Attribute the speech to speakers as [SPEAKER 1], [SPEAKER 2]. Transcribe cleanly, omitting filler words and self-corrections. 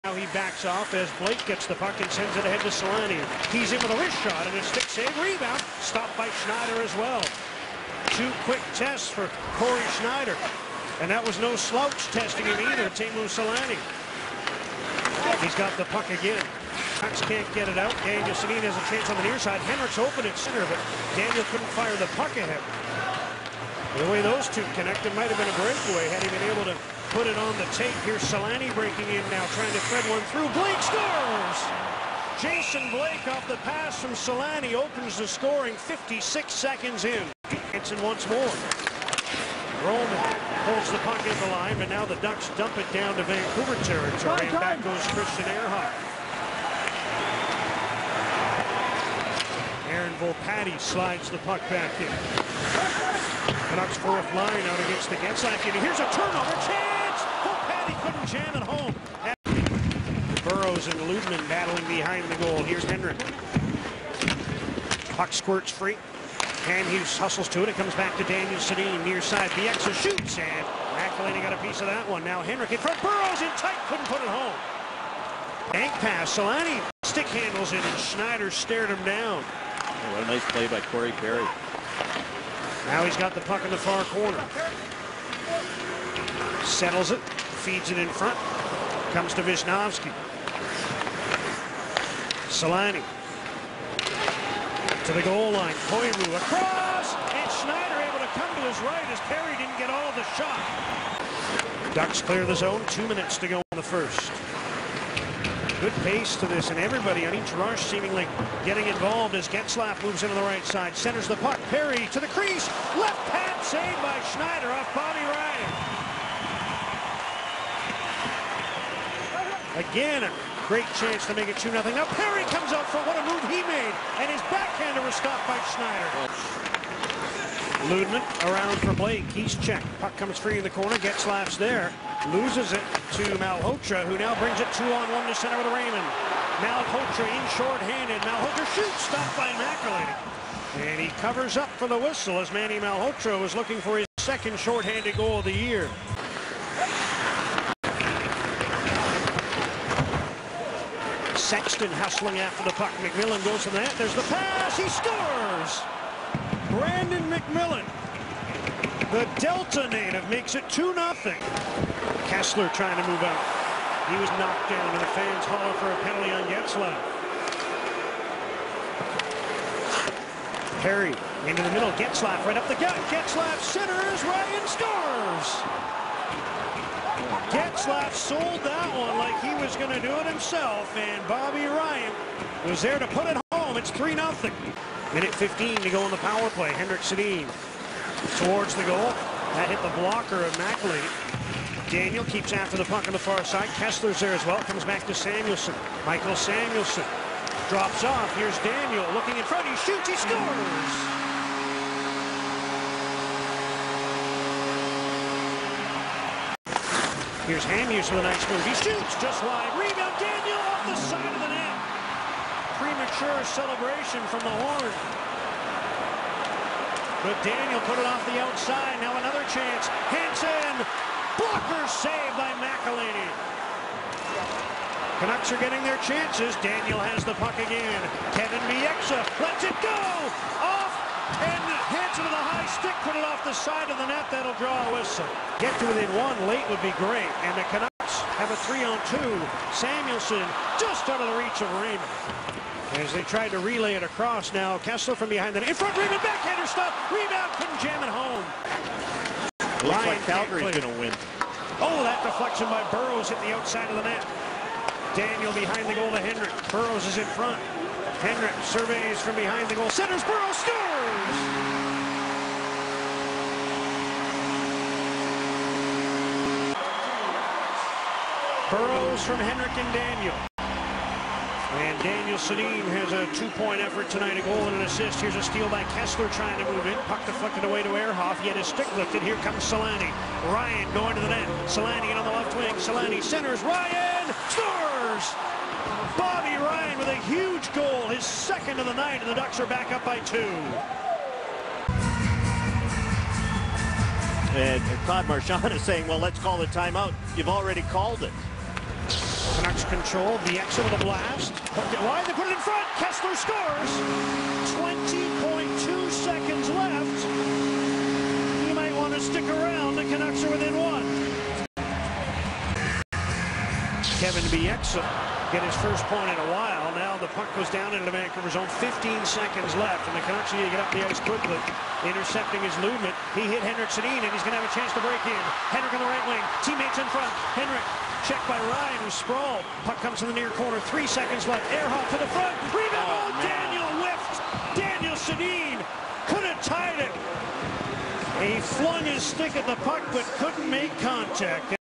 [SPEAKER 1] Now he backs off as Blake gets the puck and sends it ahead to Solani. He's in with a wrist shot and a stick save rebound. Stopped by Schneider as well. Two quick tests for Corey Schneider. And that was no slouch testing him either, Teemu Solani. He's got the puck again. Canucks can't get it out. Daniel Sedin has a chance on the near side. Henrik's open at center, but Daniel couldn't fire the puck ahead. The way those two connected might have been a breakaway had he been able to put it on the tape. Here's Solani breaking in now, trying to thread one through. Blake scores! Jason Blake off the pass from Solani opens the scoring 56 seconds in. Hansen once more. Roman pulls the puck in the line, but now the Ducks dump it down to Vancouver territory, and back goes Christian Ehrhardt. Aaron Volpatti slides the puck back in. Canucks fourth line out against the Getzlaf unit. Here's a turnover chance! Volpatti couldn't jam it home. Burrows and Ludman battling behind the goal. Here's Henrik. Puck squirts free. Hughes hustles to it. It comes back to Daniel Sedin near side. Bieksa shoots, and McElhinney got a piece of that one. Now Henrik in front. Burrows in tight. Couldn't put it home. Bank pass. Solani stick handles it, and Schneider stared him down.
[SPEAKER 2] Oh, what a nice play by Corey Perry.
[SPEAKER 1] Now he's got the puck in the far corner. Settles it. Feeds it in front. Comes to Wisnowski. Solani. To the goal line. Koivu across. And Schneider able to come to his right as Perry didn't get all of the shot. Ducks clear the zone. 2 minutes to go in the first. Good pace to this, and everybody on each rush seemingly getting involved as Getzlaf moves into the right side. Centers the puck. Perry to the crease. Left pad saved by Schneider off Bobby Ryan. Again, a great chance to make it 2-0. Now Perry comes up for what a move he made, and his backhander was stopped by Schneider. Ludman around for Blake. He's checked. Puck comes free in the corner. Getzlaf's there. Loses it to Malhotra, who now brings it 2-on-1 to center with Raymond. Malhotra in short-handed. Malhotra shoots, stopped by McElhinney. And he covers up for the whistle as Manny Malhotra was looking for his second short-handed goal of the year. Sexton hustling after the puck. McMillan goes to the net. There's the pass. He scores! Brandon McMillan, the Delta native, makes it 2-0. Kessler trying to move out. He was knocked down, and the fans holler for a penalty on Getzlaf. Perry into the middle. Getzlaf right up the gut. Getzlaf centers. Ryan scores! Getzlaf sold that one like he was going to do it himself, and Bobby Ryan was there to put it home. It's 3-0. Minute 15 to go on the power play. Henrik Sedin towards the goal. That hit the blocker of McElhinney. Daniel keeps after the puck on the far side. Kessler's there as well. Comes back to Samuelsson. Michael Samuelsson drops off. Here's Daniel looking in front. He shoots. He scores! Here's Hughes with a nice move. He shoots just wide. Rebound. Daniel off the side of the net. Premature celebration from the horn. But Daniel put it off the outside. Now another chance. Hansen. Blocker saved by McElhinney. Canucks are getting their chances. Daniel has the puck again. Kevin Bieksa lets it go. Off. And Hansen with a high stick put it off the side of the net. That'll draw a whistle. Get to within one late would be great. And the Canucks have a 3-on-2. Samuelsson just out of the reach of Raymond. As they tried to relay it across now, Kessler from behind the net. In front, Raymond, backhander stop. Rebound, couldn't jam it home.
[SPEAKER 2] Looks like Calgary's going to win.
[SPEAKER 1] Oh, that deflection by Burrows hit the outside of the net. Daniel behind the goal to Henrik. Burrows is in front. Henrik surveys from behind the goal. Centers, Burrows scores! Burrows from Henrik and Daniel. And Daniel Sedin has a 2-point effort tonight, a goal and an assist. Here's a steal by Kessler trying to move in. Puck deflected away to Ehrhoff. He had his stick lifted. Here comes Solani. Ryan going to the net. Solani in on the left wing. Solani centers. Ryan scores! Bobby Ryan with a huge goal, his second of the night, and the Ducks are back up by 2.
[SPEAKER 2] And Todd Marchand is saying, well, let's call the timeout. You've already called it.
[SPEAKER 1] Canucks control. Bieksa with a blast. Hooked it wide. They put it in front. Kessler scores. 20.2 seconds left. You might want to stick around. The Canucks are within one. Kevin Bieksa get his first point in a while. Now the puck goes down into the Vancouver zone. 15 seconds left, and the Canucks need to get up the ice quickly. Intercepting his movement. He hit Henrik-Sedin, and he's going to have a chance to break in. Henrik on the right wing. Teammates in front. Henrik checked by Ryan, who's sprawled. Puck comes in the near corner. 3 seconds left. Ehrhoff to the front. Rebound. Oh, Daniel whiffed. Daniel Sedin could have tied it. He flung his stick at the puck, but couldn't make contact.